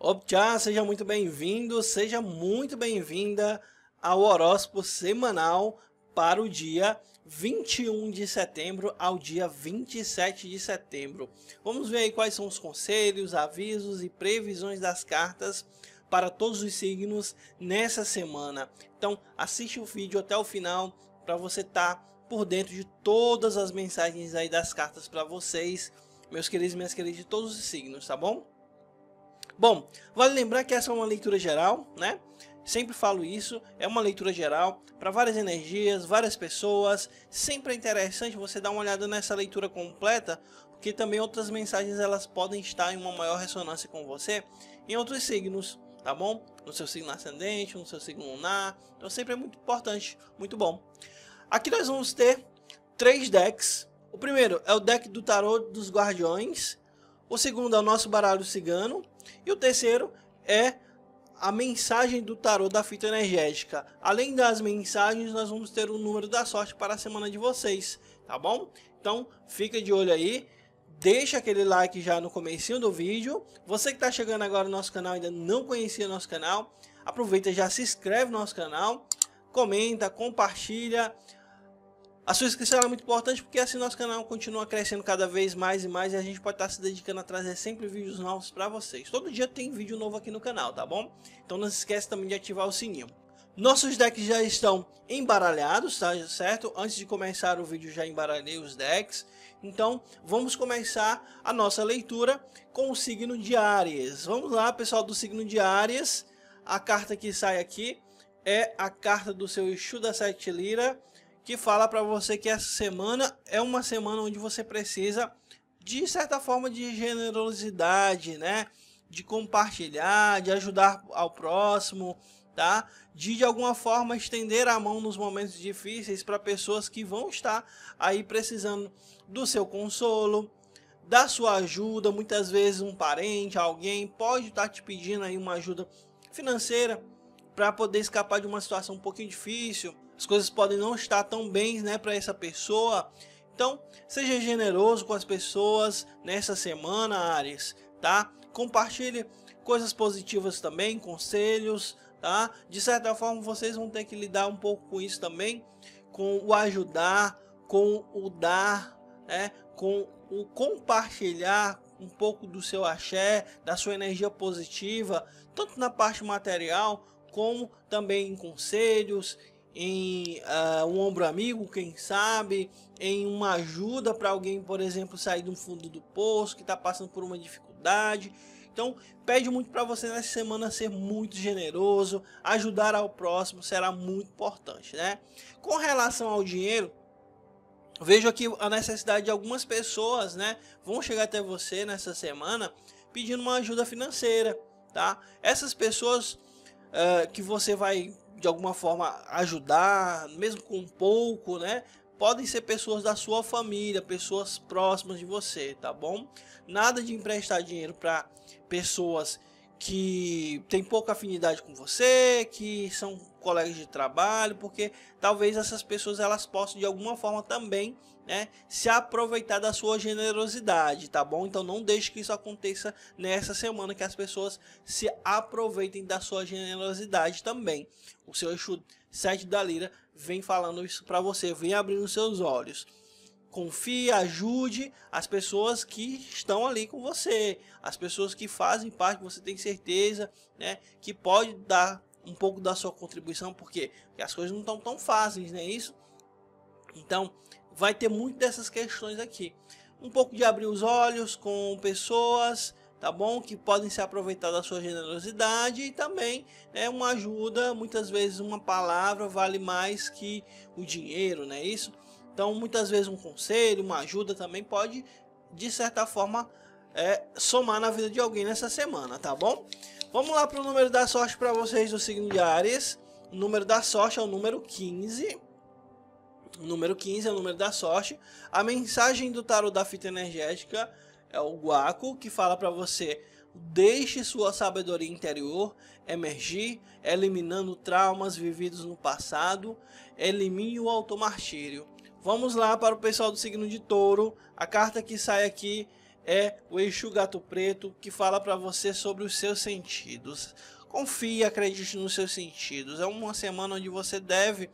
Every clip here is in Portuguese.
Optcha, seja muito bem-vindo, seja muito bem-vinda ao horóscopo semanal para o dia 21 de setembro ao dia 27 de setembro. Vamos ver aí quais são os conselhos, avisos e previsões das cartas para todos os signos nessa semana. Então, assiste o vídeo até o final para você estar por dentro de todas as mensagens aí das cartas para vocês, meus queridos e minhas queridas de todos os signos, tá bom? Bom, vale lembrar que essa é uma leitura geral, né? Sempre falo isso, é uma leitura geral para várias energias, várias pessoas. Sempre é interessante você dar uma olhada nessa leitura completa, porque também outras mensagens elas podem estar em uma maior ressonância com você em outros signos, tá bom? No seu signo ascendente, no seu signo lunar. Então sempre é muito importante, muito bom. Aqui nós vamos ter 3 decks. O primeiro é o deck do tarô dos guardiões. O segundo é o nosso baralho cigano. E o terceiro é a mensagem do tarô da fita energética. Além das mensagens, nós vamos ter o número da sorte para a semana de vocês, tá bom? Então, fica de olho aí. Deixa aquele like já no comecinho do vídeo. Você que está chegando agora no nosso canal e ainda não conhecia nosso canal, aproveita e já se inscreve no nosso canal. Comenta, compartilha. A sua inscrição é muito importante porque assim nosso canal continua crescendo cada vez mais e mais e a gente pode estar se dedicando a trazer sempre vídeos novos para vocês. Todo dia tem vídeo novo aqui no canal, tá bom? Então não se esquece também de ativar o sininho. Nossos decks já estão embaralhados, tá certo? Antes de começar o vídeo já embaralhei os decks. Então vamos começar a nossa leitura com o signo de Áries. Vamos lá, pessoal do signo de Áries. A carta que sai aqui é a carta do seu Exu da Sete Lira, que fala para você que essa semana é uma semana onde você precisa, de certa forma, de generosidade, né? De compartilhar, de ajudar ao próximo, tá? De alguma forma estender a mão nos momentos difíceis para pessoas que vão estar aí precisando do seu consolo, da sua ajuda. Muitas vezes um parente, alguém pode estar te pedindo aí uma ajuda financeira para poder escapar de uma situação um pouquinho difícil. As coisas podem não estar tão bem, né, para essa pessoa. Então, seja generoso com as pessoas nessa semana, Áries, tá? Compartilhe coisas positivas também, conselhos, tá? De certa forma, vocês vão ter que lidar um pouco com isso também, com o ajudar, com o dar, né? Com o compartilhar um pouco do seu axé, da sua energia positiva, tanto na parte material, como também em conselhos, em um ombro amigo, quem sabe, em uma ajuda para alguém, por exemplo, sair do fundo do poço, que está passando por uma dificuldade. Então, pede muito para você nessa semana ser muito generoso, ajudar ao próximo será muito importante, né? Com relação ao dinheiro, vejo aqui a necessidade de algumas pessoas, né? Vão chegar até você nessa semana pedindo uma ajuda financeira, tá? Essas pessoas que você vai de alguma forma ajudar, mesmo com pouco, né? Podem ser pessoas da sua família, pessoas próximas de você, tá bom? Nada de emprestar dinheiro para pessoas que têm pouca afinidade com você, que são colegas de trabalho, porque talvez essas pessoas elas possam de alguma forma também, né, se aproveitar da sua generosidade, tá bom? Então não deixe que isso aconteça nessa semana, que as pessoas se aproveitem da sua generosidade também. O seu Exu 7 da Lira vem falando isso para você, vem abrindo seus olhos. Confie, ajude as pessoas que estão ali com você, as pessoas que fazem parte, que você tem certeza, né, que pode dar um pouco da sua contribuição, porque as coisas não estão tão fáceis, né, isso? Então, vai ter muito dessas questões aqui. Um pouco de abrir os olhos com pessoas, tá bom? Que podem se aproveitar da sua generosidade e também, né, uma ajuda, muitas vezes uma palavra vale mais que o dinheiro, né, isso? Então, muitas vezes um conselho, uma ajuda também pode, de certa forma, somar na vida de alguém nessa semana, tá bom? Vamos lá para o número da sorte para vocês do signo de Áries. O número da sorte é o número 15. O número 15 é o número da sorte. A mensagem do tarô da fita energética é o Guaco, que fala para você: deixe sua sabedoria interior emergir, eliminando traumas vividos no passado, elimine o automartírio. Vamos lá para o pessoal do signo de Touro. A carta que sai aqui é o Exu Gato Preto, que fala para você sobre os seus sentidos. Confie, acredite nos seus sentidos. É uma semana onde você deve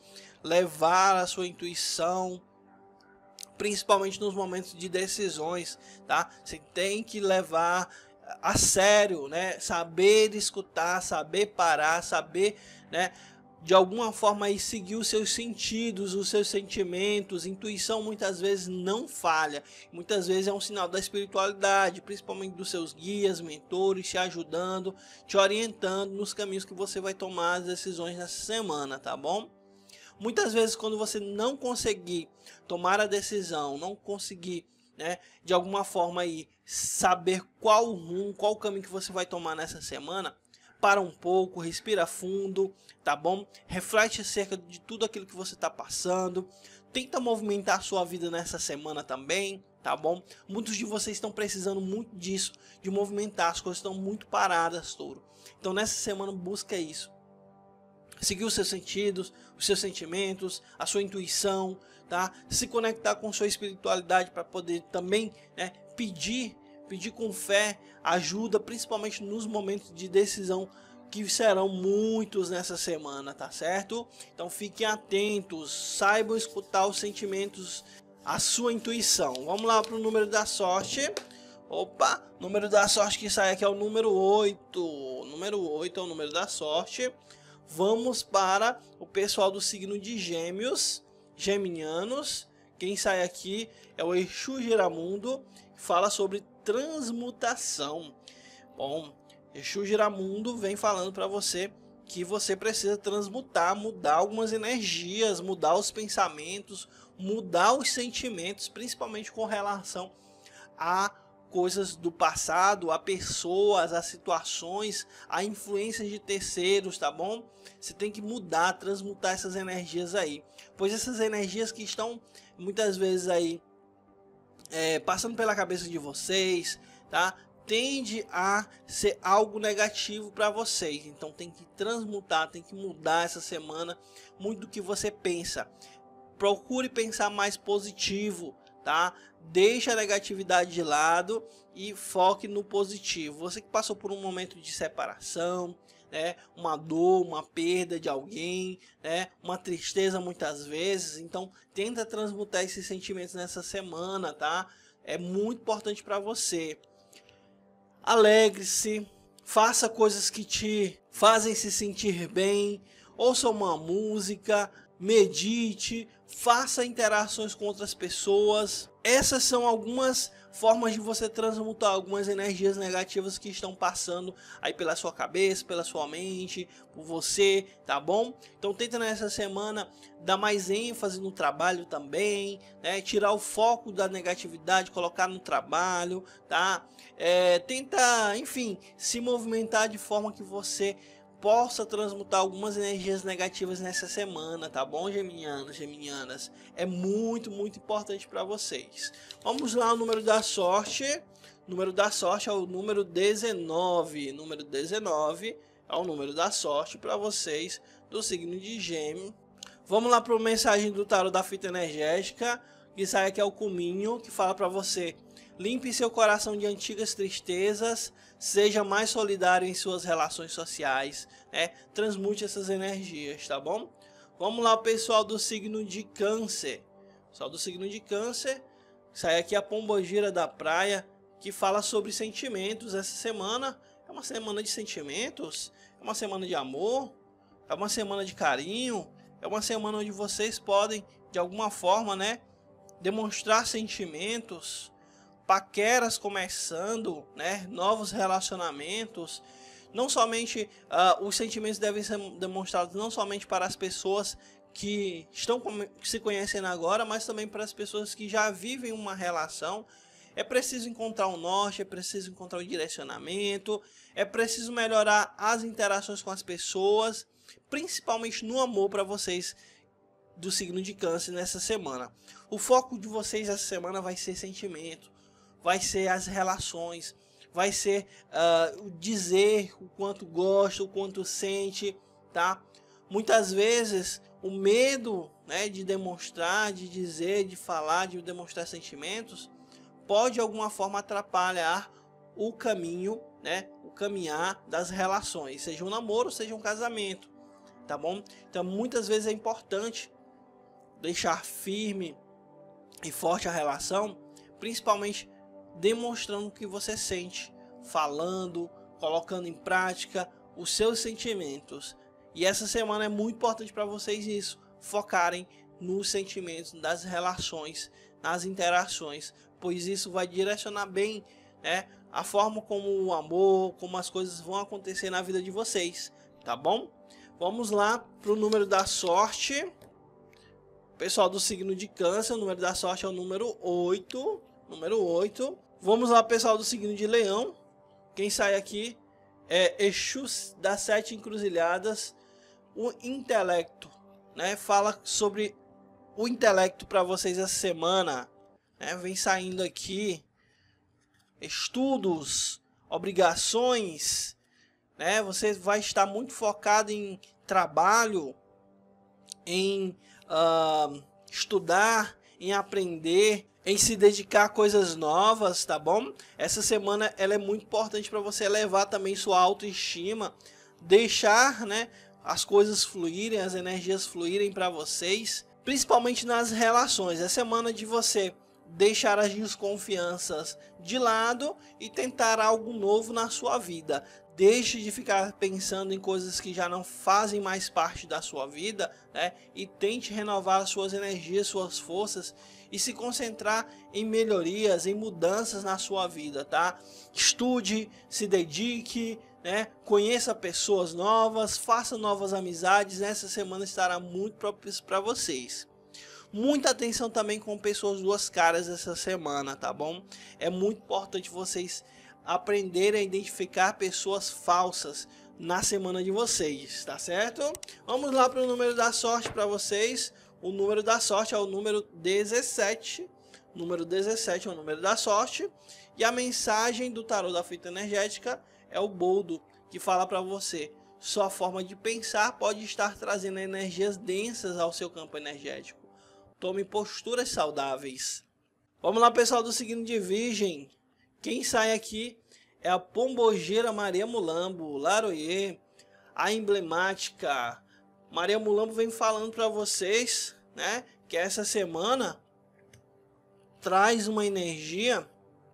levar a sua intuição, principalmente nos momentos de decisões, tá? Você tem que levar a sério, né? Saber escutar, saber parar, saber, né, de alguma forma aí seguir os seus sentidos, os seus sentimentos. Intuição muitas vezes não falha, muitas vezes é um sinal da espiritualidade, principalmente dos seus guias, mentores, te ajudando, te orientando nos caminhos que você vai tomar as decisões nessa semana, tá bom? Muitas vezes quando você não conseguir tomar a decisão, não conseguir, né, de alguma forma aí saber qual rumo, qual caminho que você vai tomar nessa semana, para um pouco, respira fundo, tá bom? Reflete acerca de tudo aquilo que você está passando. Tenta movimentar a sua vida nessa semana também, tá bom? Muitos de vocês estão precisando muito disso, de movimentar, as coisas estão muito paradas, touro. Então nessa semana busca isso. Seguir os seus sentidos, os seus sentimentos, a sua intuição, tá? Se conectar com sua espiritualidade para poder também, né, pedir com fé ajuda, principalmente nos momentos de decisão que serão muitos nessa semana, tá certo? Então fiquem atentos, saibam escutar os sentimentos, a sua intuição. Vamos lá para o número da sorte. Opa, número da sorte que sai aqui é o número 8. O número 8 é o número da sorte. Vamos para o pessoal do signo de Gêmeos, geminianos. Quem sai aqui é o Exu Giramundo, que fala sobre transmutação. Bom, Exu Giramundo vem falando para você que você precisa transmutar, mudar algumas energias, mudar os pensamentos, mudar os sentimentos, principalmente com relação a coisas do passado, a pessoas, a situações, a influências de terceiros, tá bom? Você tem que mudar, transmutar essas energias aí, pois essas energias que estão muitas vezes aí passando pela cabeça de vocês, tá? Tende a ser algo negativo para vocês, então tem que transmutar, tem que mudar essa semana muito do que você pensa. Procure pensar mais positivo, tá? Deixe a negatividade de lado e foque no positivo. Você que passou por um momento de separação, né, uma dor, uma perda de alguém, né, uma tristeza muitas vezes, então tenta transmutar esses sentimentos nessa semana, tá? É muito importante para você. Alegre-se, faça coisas que te fazem se sentir bem, ouça uma música, medite, faça interações com outras pessoas. Essas são algumas formas de você transmutar algumas energias negativas que estão passando aí pela sua cabeça, pela sua mente, por você, tá bom? Então tenta nessa semana dar mais ênfase no trabalho também, né? Tirar o foco da negatividade, colocar no trabalho, tá? Tenta, enfim, se movimentar de forma que você possa transmutar algumas energias negativas nessa semana, tá bom, geminianos, geminianas? É muito importante para vocês. Vamos lá, o número da sorte. O número da sorte é o número 19. Número 19 é o número da sorte para vocês do signo de Gêmeos. Vamos lá para a mensagem do tarot da fita energética, que sai aqui é o Cominho, que fala para você: limpe seu coração de antigas tristezas, seja mais solidário em suas relações sociais, né? Transmute essas energias, tá bom? Vamos lá, pessoal do signo de Câncer. Pessoal do signo de Câncer, sai aqui a Pombogira da Praia, que fala sobre sentimentos. Essa semana é uma semana de sentimentos, é uma semana de amor, é uma semana de carinho, é uma semana onde vocês podem, de alguma forma, né, demonstrar sentimentos, paqueras começando, né, novos relacionamentos. Não somente os sentimentos devem ser demonstrados não somente para as pessoas que se conhecendo agora, mas também para as pessoas que já vivem uma relação. É preciso encontrar um norte, é preciso encontrar um direcionamento, é preciso melhorar as interações com as pessoas, principalmente no amor, para vocês do signo de Câncer nessa semana. O foco de vocês essa semana vai ser sentimento, vai ser as relações, vai ser dizer o quanto gosta, o quanto sente, tá? Muitas vezes o medo, né, de demonstrar, de dizer, de falar, de demonstrar sentimentos, pode de alguma forma atrapalhar o caminho, né, o caminhar das relações, seja um namoro, seja um casamento, tá bom? Então muitas vezes é importante deixar firme e forte a relação, principalmente demonstrando o que você sente, falando, colocando em prática os seus sentimentos. E essa semana é muito importante para vocês isso, focarem nos sentimentos, das relações, nas interações, pois isso vai direcionar bem, né, a forma como o amor, como as coisas vão acontecer na vida de vocês, tá bom? Vamos lá para o número da sorte. Pessoal do signo de Câncer, o número da sorte é o número 8. Número 8. Vamos lá, pessoal do signo de Leão. Quem sai aqui é Exu das 7 encruzilhadas, o intelecto, né? Fala sobre o intelecto para vocês essa semana, né? Vem saindo aqui estudos, obrigações, né? Você vai estar muito focado em trabalho, em estudar, em aprender, em se dedicar a coisas novas, tá bom? Essa semana ela é muito importante para você elevar também sua autoestima, deixar, né, as coisas fluírem, as energias fluírem para vocês, principalmente nas relações. É semana de você deixar as desconfianças de lado e tentar algo novo na sua vida. Deixe de ficar pensando em coisas que já não fazem mais parte da sua vida, né? E tente renovar as suas energias, suas forças e se concentrar em melhorias, em mudanças na sua vida, tá? Estude, se dedique, né? Conheça pessoas novas, faça novas amizades. Essa semana estará muito propício para vocês. Muita atenção também com pessoas duas caras essa semana, tá bom? É muito importante vocês aprenderem a identificar pessoas falsas na semana de vocês, tá certo? Vamos lá para o número da sorte para vocês. O número da sorte é o número 17. O número 17 é o número da sorte. E a mensagem do tarô da fita energética é o boldo, que fala para você: sua forma de pensar pode estar trazendo energias densas ao seu campo energético. Tome posturas saudáveis. Vamos lá, pessoal do signo de Virgem. Quem sai aqui é a Pombogira Maria Mulambo, Laroyer, a emblemática. Maria Mulambo vem falando para vocês, né, que essa semana traz uma energia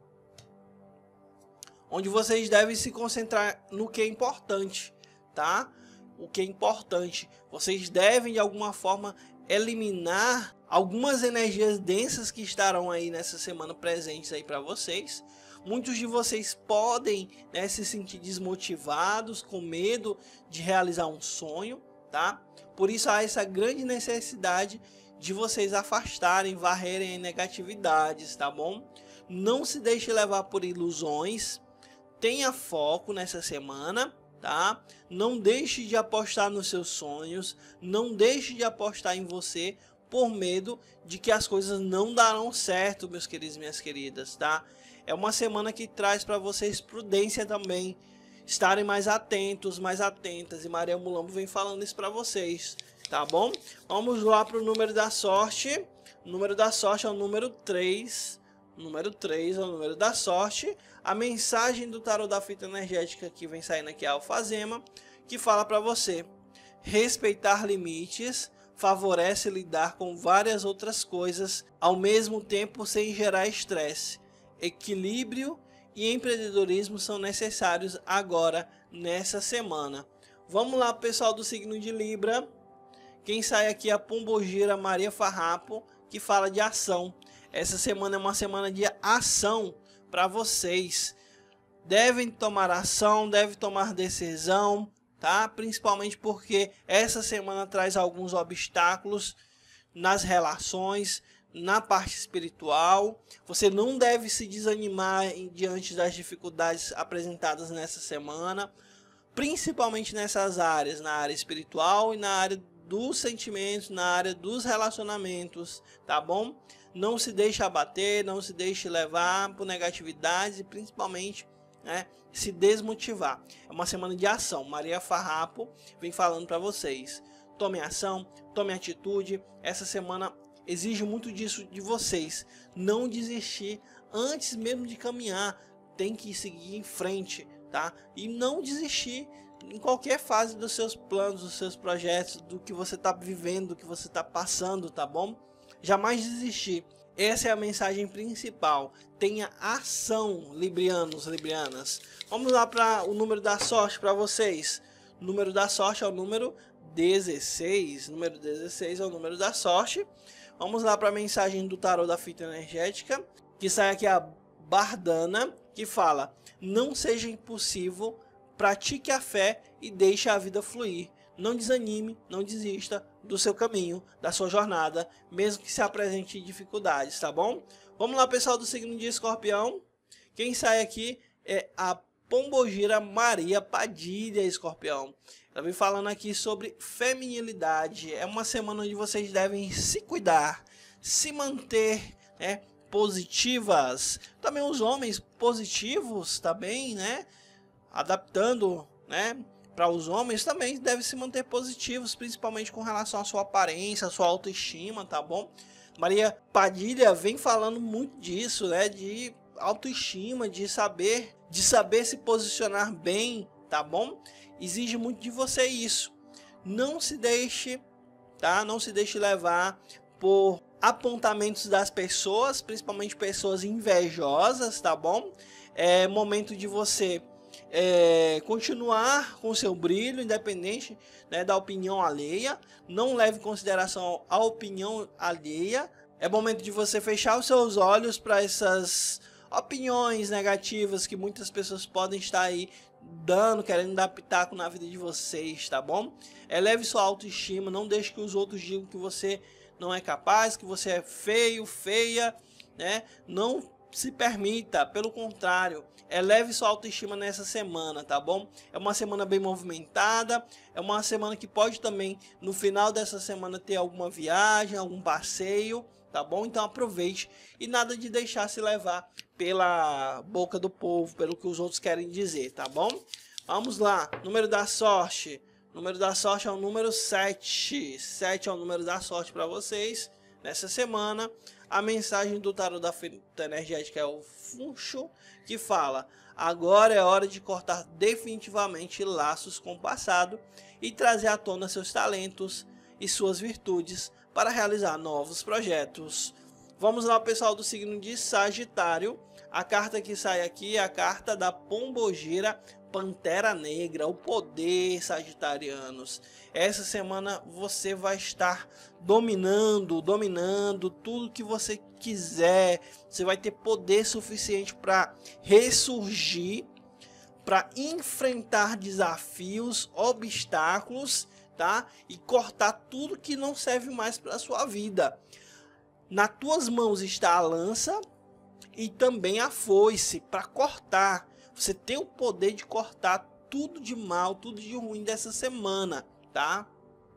onde vocês devem se concentrar no que é importante, tá? O que é importante. Vocês devem de alguma forma eliminar algumas energias densas que estarão aí nessa semana presentes aí para vocês. Muitos de vocês podem, né, se sentir desmotivados, com medo de realizar um sonho, tá? Por isso há essa grande necessidade de vocês afastarem, varrerem negatividades, tá bom? Não se deixe levar por ilusões, tenha foco nessa semana, tá? Não deixe de apostar nos seus sonhos, não deixe de apostar em você por medo de que as coisas não darão certo, meus queridos e minhas queridas, tá? É uma semana que traz para vocês prudência também, estarem mais atentos, mais atentas, e Maria Mulambo vem falando isso para vocês, tá bom? Vamos lá para o número da sorte. O número da sorte é o número 3. O número 3 é o número da sorte. A mensagem do tarô da fita energética que vem saindo aqui é a Alfazema, que fala para você: respeitar limites favorece lidar com várias outras coisas ao mesmo tempo sem gerar estresse. Equilíbrio e empreendedorismo são necessários agora nessa semana. Vamos lá, pessoal do signo de Libra. Quem sai aqui é a Pombogira Maria Farrapo, que fala de ação. Essa semana é uma semana de ação para vocês. Devem tomar ação, devem tomar decisão, tá? Principalmente porque essa semana traz alguns obstáculos nas relações, na parte espiritual. Você não deve se desanimar diante das dificuldades apresentadas nessa semana, principalmente nessas áreas, na área espiritual e na área dos sentimentos, na área dos relacionamentos, tá bom? Não se deixe abater, não se deixe levar por negatividades e principalmente, né, se desmotivar. É uma semana de ação. Maria Farrapo vem falando para vocês: tome ação, tome atitude. Essa semana exige muito disso de vocês. Não desistir antes mesmo de caminhar, tem que seguir em frente, tá? E não desistir em qualquer fase dos seus planos, dos seus projetos, do que você está vivendo, do que você está passando, tá bom? Jamais desistir. Essa é a mensagem principal. Tenha ação, librianos, librianas. Vamos lá para o número da sorte para vocês. O número da sorte é o número 16. Número 16 é o número da sorte. Vamos lá para a mensagem do tarô da fita energética, que sai aqui a Bardana, que fala: não seja impossível, pratique a fé e deixe a vida fluir. Não desanime, não desista do seu caminho, da sua jornada, mesmo que se apresente dificuldades, tá bom? Vamos lá, pessoal do signo de Escorpião. Quem sai aqui é a Pombogira Maria Padilha, Escorpião. Ela vem falando aqui sobre feminilidade. É uma semana onde vocês devem se cuidar, se manter, né, positivas. Também os homens positivos, também, né? Adaptando, né? Para os homens também devem se manter positivos, principalmente com relação à sua aparência, à sua autoestima, tá bom? Maria Padilha vem falando muito disso, né? De autoestima, de saber se posicionar bem, tá bom? Exige muito de você isso. Não se deixe, tá? Não se deixe levar por apontamentos das pessoas, principalmente pessoas invejosas, tá bom? É momento de você continuar com seu brilho, independente, né, da opinião alheia. Não leve em consideração a opinião alheia. É momento de você fechar os seus olhos para essas opiniões negativas que muitas pessoas podem estar aí dando, querendo dar pitaco na vida de vocês, tá bom? Eleve sua autoestima, não deixe que os outros digam que você não é capaz, que você é feio, feia, né? Não se permita, pelo contrário, eleve sua autoestima nessa semana, tá bom? É uma semana bem movimentada, é uma semana que pode também, no final dessa semana, ter alguma viagem, algum passeio, tá bom? Então aproveite e nada de deixar se levar pela boca do povo, pelo que os outros querem dizer, tá bom? Vamos lá, número da sorte. O número da sorte é o número 7. 7 é o número da sorte para vocês nessa semana. A mensagem do tarô da fita energética é o Funcho, que fala: agora é hora de cortar definitivamente laços com o passado e trazer à tona seus talentos e suas virtudes para realizar novos projetos. Vamos lá, pessoal do signo de Sagitário. A carta que sai aqui é a carta da Pombogira Pantera Negra, o poder, sagitarianos. Essa semana você vai estar dominando tudo que você quiser. Você vai ter poder suficiente para ressurgir, para enfrentar desafios, obstáculos, tá? E cortar tudo que não serve mais para a sua vida. Nas tuas mãos está a lança e também a foice para cortar. Você tem o poder de cortar tudo de mal, tudo de ruim dessa semana, tá?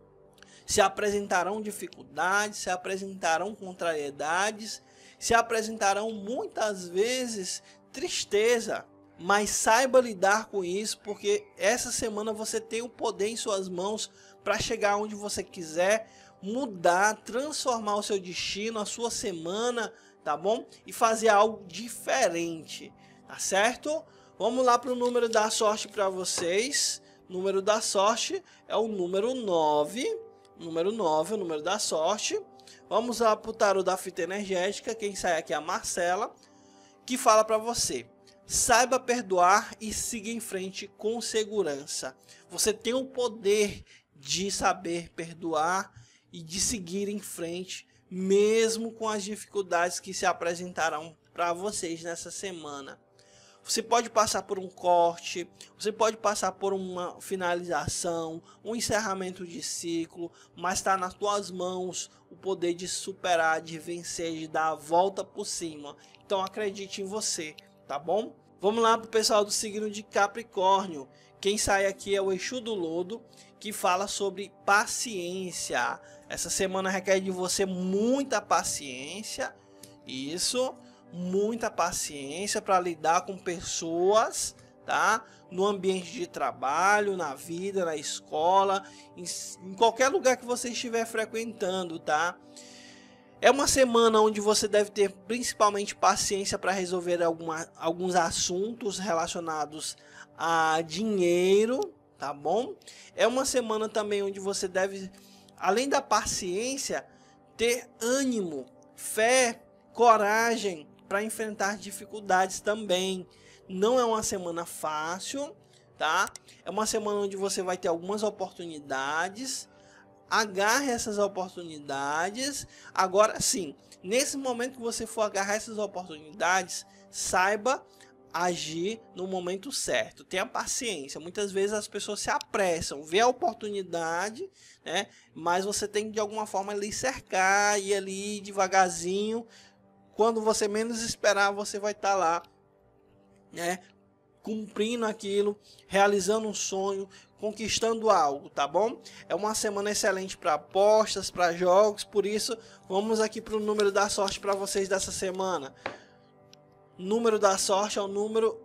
Se apresentarão dificuldades, se apresentarão contrariedades, se apresentarão muitas vezes tristeza, mas saiba lidar com isso, porque essa semana você tem o poder em suas mãos para chegar onde você quiser, mudar, transformar o seu destino, a sua semana, tá bom? E fazer algo diferente, tá certo? Vamos lá para o número da sorte para vocês. O número da sorte é o número 9. Número 9, o número da sorte. Vamos lá para o tarô da fita energética. Quem sai aqui é a Marcela, que fala para você: saiba perdoar e siga em frente com segurança. Você tem o poder de saber perdoar e de seguir em frente, mesmo com as dificuldades que se apresentarão para vocês nessa semana. Você pode passar por um corte, você pode passar por uma finalização, um encerramento de ciclo, mas está nas tuas mãos o poder de superar, de vencer, de dar a volta por cima. Então acredite em você, tá bom? Vamos lá para o pessoal do signo de Capricórnio. Quem sai aqui é o Exu do Lodo, que fala sobre paciência. Essa semana requer de você muita paciência, isso, muita paciência para lidar com pessoas, tá? No ambiente de trabalho, na vida, na escola, em qualquer lugar que você estiver frequentando, tá? É uma semana onde você deve ter principalmente paciência para resolver alguns assuntos relacionados a dinheiro, tá bom? É uma semana também onde você deve, além da paciência, ter ânimo, fé, coragem para enfrentar dificuldades também. Não é uma semana fácil, tá? É uma semana onde você vai ter algumas oportunidades. Agarre essas oportunidades. Agora sim, nesse momento que você for agarrar essas oportunidades, saiba agir no momento certo. Tenha paciência. Muitas vezes as pessoas se apressam, vê a oportunidade, né? Mas você tem que de alguma forma ali cercar, ir ali devagarzinho. Quando você menos esperar, você vai estar lá, né? Cumprindo aquilo, realizando um sonho, conquistando algo, tá bom? É uma semana excelente para apostas, para jogos, por isso vamos aqui para o número da sorte para vocês dessa semana. Número da sorte é o número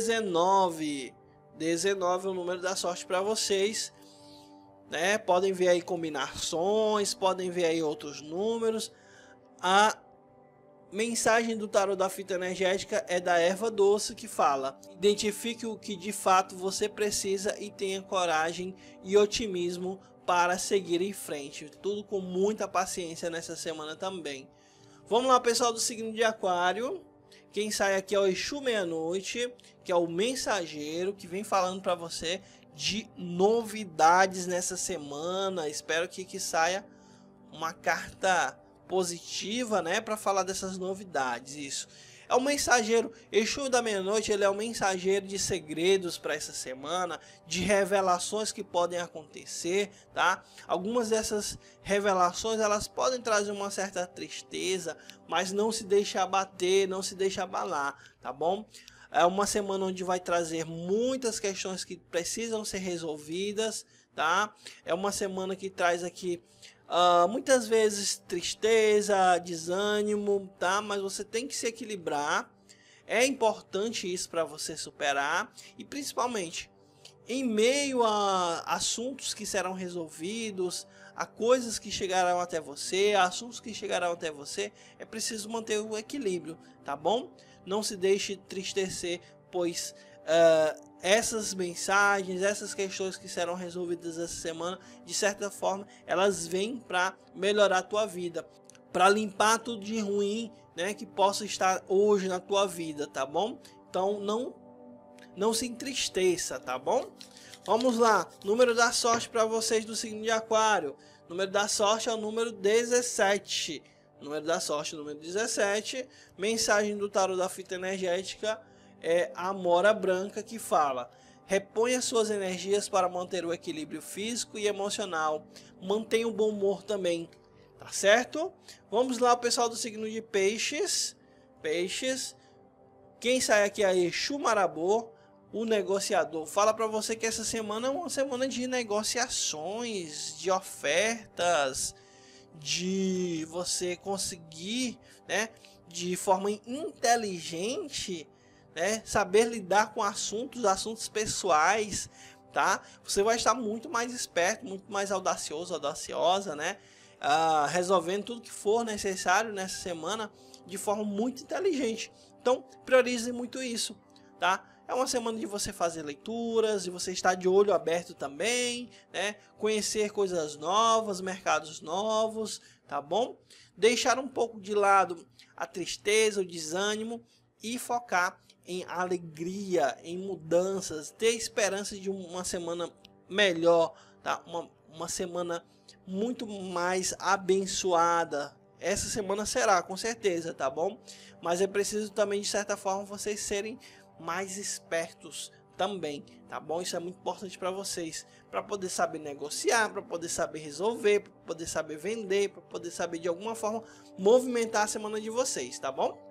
19. 19 é o número da sorte para vocês, né? Podem ver aí combinações, podem ver aí outros números. A mensagem do tarô da fita energética é da erva doce, que fala: identifique o que de fato você precisa e tenha coragem e otimismo para seguir em frente. Tudo com muita paciência nessa semana também. Vamos lá, pessoal do signo de Aquário. Quem sai aqui é o Exu Meia-Noite, que é o mensageiro, que vem falando para você de novidades nessa semana. Espero que saia uma carta positiva, né, para falar dessas novidades. Isso é o mensageiro. Exu da Meia-Noite, ele é o mensageiro de segredos para essa semana, de revelações que podem acontecer, tá? Algumas dessas revelações, elas podem trazer uma certa tristeza, mas não se deixe abater, não se deixe abalar, tá bom? É uma semana onde vai trazer muitas questões que precisam ser resolvidas, tá? É uma semana que traz aqui muitas vezes tristeza, desânimo, tá? Mas você tem que se equilibrar. É importante isso para você superar. E principalmente, em meio a assuntos que serão resolvidos, a coisas que chegarão até você, a assuntos que chegarão até você, é preciso manter o equilíbrio, tá bom? Não se deixe tristecer, pois essas mensagens, essas questões que serão resolvidas essa semana, de certa forma, elas vêm para melhorar a tua vida, para limpar tudo de ruim, né, que possa estar hoje na tua vida, tá bom? Então não se entristeça, tá bom? Vamos lá, número da sorte para vocês do signo de Aquário. Número da sorte é o número 17. Número da sorte, número 17. Mensagem do tarô da fita energética é a Mora Branca, que fala: reponha suas energias para manter o equilíbrio físico e emocional. Mantenha o bom humor também, tá certo? Vamos lá, o pessoal do signo de Peixes. Peixes. Quem sai aqui é Exu Marabô, o negociador. Fala para você que essa semana é uma semana de negociações, de ofertas, de você conseguir, né, de forma inteligente, né, saber lidar com assuntos pessoais, tá? Você vai estar muito mais esperto, muito mais audacioso, audaciosa, né? Resolvendo tudo que for necessário nessa semana de forma muito inteligente. Então, priorize muito isso, tá? É uma semana de você fazer leituras, de você estar de olho aberto também, né? Conhecer coisas novas, mercados novos, tá bom? Deixar um pouco de lado a tristeza, o desânimo e focar em alegria, em mudanças, ter esperança de uma semana melhor, tá? Uma semana muito mais abençoada. Essa semana será, com certeza, tá bom? Mas é preciso também, de certa forma, vocês serem mais espertos também, tá bom? Isso é muito importante para vocês, para poder saber negociar, para poder saber resolver, para poder saber vender, para poder saber de alguma forma movimentar a semana de vocês, tá bom?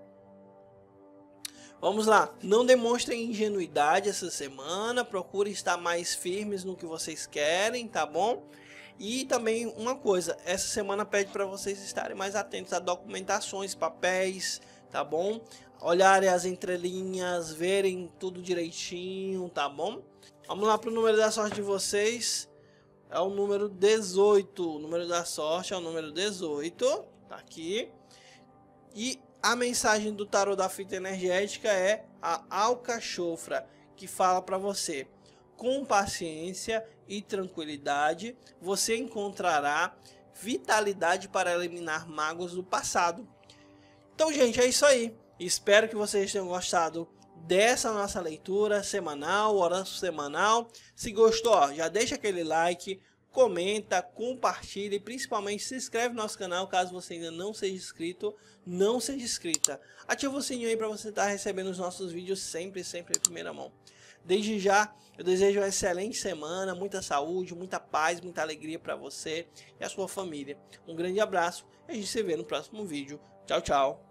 Vamos lá, não demonstrem ingenuidade essa semana, procurem estar mais firmes no que vocês querem, tá bom? E também uma coisa, essa semana pede para vocês estarem mais atentos a documentações, papéis, tá bom? Olharem as entrelinhas, verem tudo direitinho, tá bom? Vamos lá para o número da sorte de vocês, é o número 18, o número da sorte é o número 18. Tá aqui. E a mensagem do tarô da fita energética é a alcachofra, que fala para você: com paciência e tranquilidade, você encontrará vitalidade para eliminar mágoas do passado. Então, gente, é isso aí. Espero que vocês tenham gostado dessa nossa leitura semanal, horóscopo semanal. Se gostou, ó, já deixa aquele like, comenta, compartilha e principalmente se inscreve no nosso canal caso você ainda não seja inscrito, não seja inscrita. Ativa o sininho aí para você estar recebendo os nossos vídeos sempre em primeira mão. Desde já, eu desejo uma excelente semana, muita saúde, muita paz, muita alegria para você e a sua família. Um grande abraço e a gente se vê no próximo vídeo. Tchau, tchau.